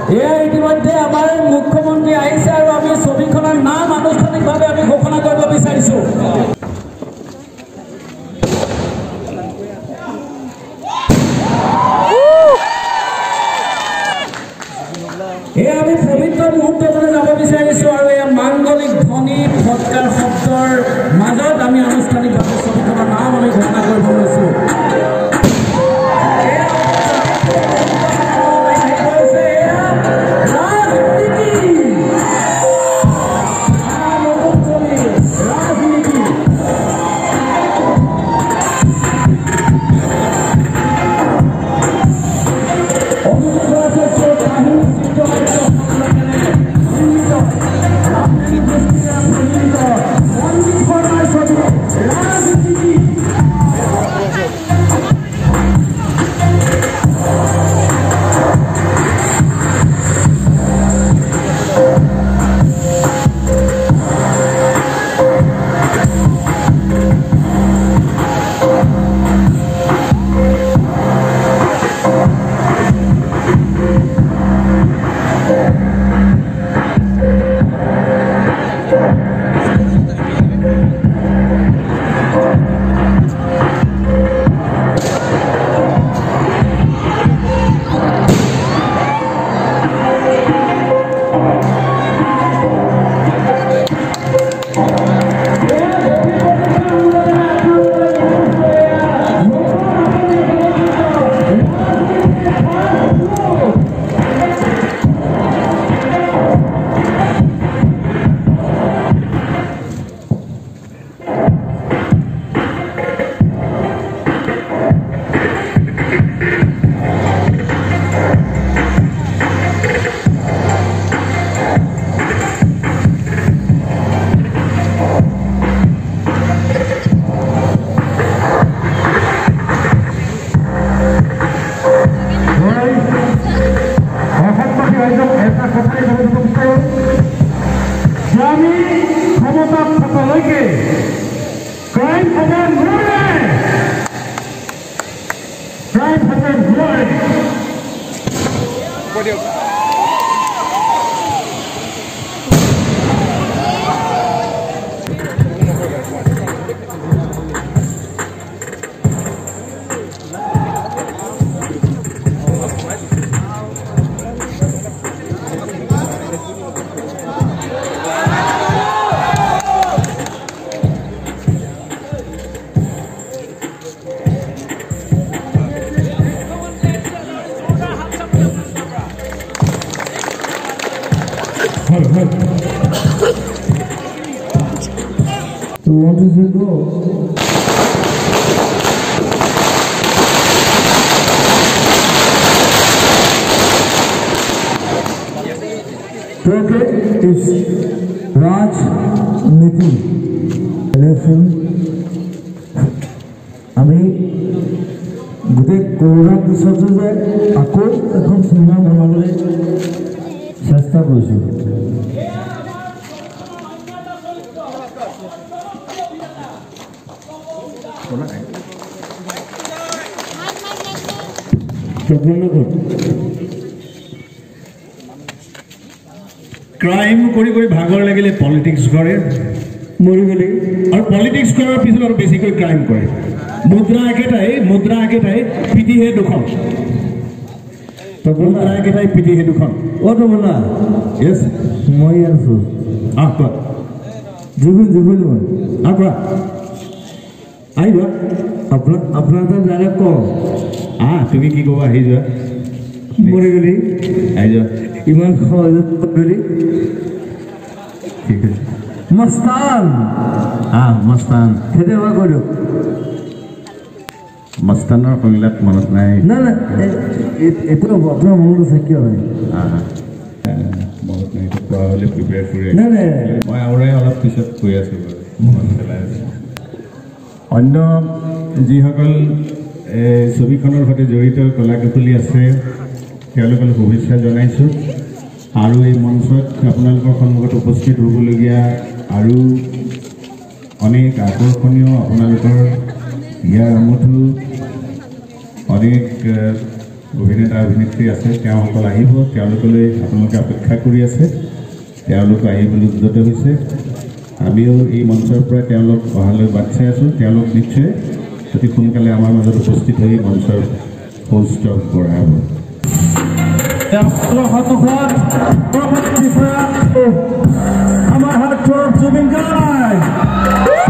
ইতিমধ্যে আমাৰ মুখ্যমন্ত্ৰী আহিছে আৰু আমি ছবিখনৰ নাম আনুষ্ঠানিকভাৱে আমি ঘোষণা কৰিব বিচাৰিছো। আমি পবিত্ৰ মুহূৰ্তলৈ যাব বিচাৰিছো আৰু এই মাংগলিক ধ্বনি ফটকাৰ শব্দৰ মাজত আমি আনুষ্ঠানিকভাৱে ছবিখনৰ নাম আমি ঘোষণা কৰিব লৈছো। So what does it go? Today is Raajneeti. আমি গোটেই কৰোণাৰ পিছতো যে আকৌ এখন চিনেমা বনাবলৈ চেষ্টা কৰিছোঁ। ক্ৰাইম কৰি কৰি ভাগৰ লাগিলে পলিটিক্স কৰে মৰি গ'লে আৰু পলিটিক্স কৰাৰ পিছত আৰু বেছিকৈ ক্ৰাইম কৰে। মুদ্ৰা একেটাই পিটিহে দুখন। মুদ্ৰা একেটাই পিটিহে দুখন। অ' তো বোলা য়েছ মই আছোঁ। কোৱা জুবিন মই কোৱা আহিবা আপোনাৰ তাত ডাইৰেক্ট কওঁ তুমি কি ক'বা আহি যোৱা মৰি গ'লি আহি যোৱা ইমান সহজত গ'লি ঠিক আছে মস্তান মস্তান কেতিয়াবা কৰোঁ মস্তানৰ সংগীত মনত নাই নাই এইটো আপোনাৰ মনত আছে কিয় হয় মনত নাই কোৱা হ'লে প্ৰিপেয়াৰ কৰি নাই মই আৰু অলপ পিছত কৈ আছোঁ বাৰু মনত পেলাই আছোঁ অন্য যিসকল ছবিখনৰ সৈতে জড়িত কলাকুশলী আছে তেওঁলোকক শুভেচ্ছা জনাইছোঁ আৰু এই মঞ্চত আপোনালোকৰ সন্মুখত উপস্থিত হ'বলগীয়া আৰু অনেক আকৰ্ষণীয় আপোনালোকৰ ইয়াৰ আমঠু অনেক অভিনেতা অভিনেত্ৰী আছে তেওঁলোকল আহিব তেওঁলোকলৈ আপোনালোকে অপেক্ষা কৰি আছে তেওঁলোক আহিবলৈ উদ্যত হৈছে আমিও এই মঞ্চৰ পৰা তেওঁলোক অহালৈ বাট চাই আছোঁ তেওঁলোক নিশ্চয় অতি সোনকালে আমাৰ মাজত উপস্থিত হৈ মঞ্চৰ ফুল ষ্টপ বঢ়াব আমাৰ হাত Zubeen Garg